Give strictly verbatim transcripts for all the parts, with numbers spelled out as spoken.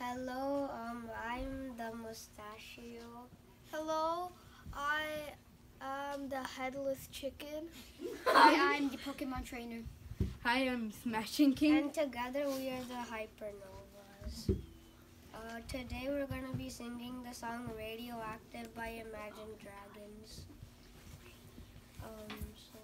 Hello, um, I'm the mustachio. Hello, I am the headless chicken. Hi, I'm the Pokemon trainer. Hi, I'm Smashing King. And together we are the Hypernovas. Uh, today we're going to be singing the song Radioactive by Imagine Dragons. Um, so...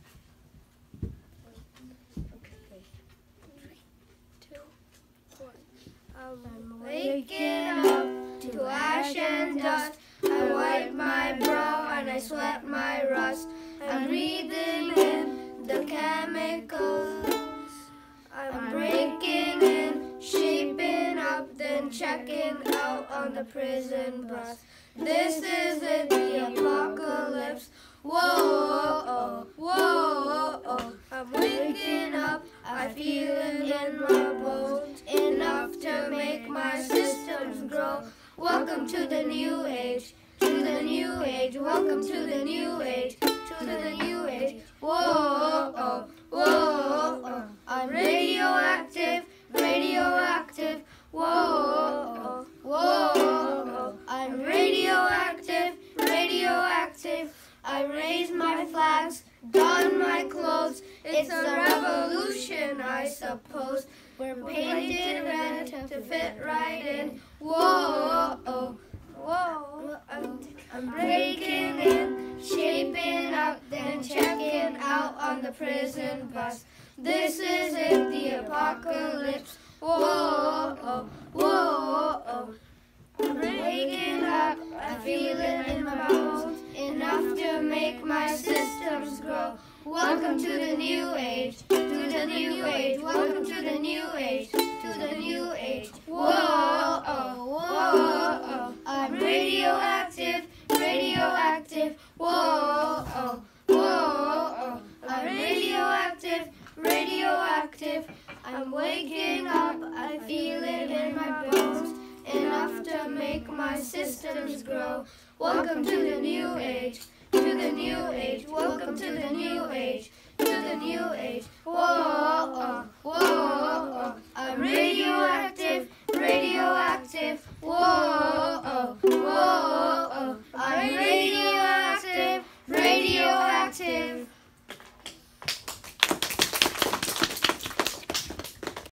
Okay. Three, two, one. I'm waking up to ash and dust. I wipe my brow and I sweat my rust. I'm breathing in the chemicals. I'm breaking in, shaping up, then checking out on the prison bus. This is it, the apocalypse. Whoa, whoa, whoa. I'm waking up, I feel it in my bones, enough to make my systems grow. Welcome to the new age, to the new age. Welcome to the new age, to the new age. Whoa, whoa, whoa. I'm radioactive, radioactive. Whoa, whoa. I'm radioactive, radioactive. I raise my flags, don my clothes. It's a revolution, I suppose. We're painted red to fit right in. Whoa, oh, whoa. I'm, I'm breaking in, shaping up, then checking out on the prison bus. This is it, the apocalypse. Whoa, oh, whoa, oh. I'm waking up, I feel it in my bones, enough to make my systems grow. Welcome to the new age, to the new age. Welcome to the new age, to the new age. Whoa, oh, whoa, oh. I'm radioactive, radioactive. Whoa, oh, whoa, oh. I'm radioactive, radioactive. I'm waking up, I feel it in my bones, enough to make my systems grow. Welcome to the new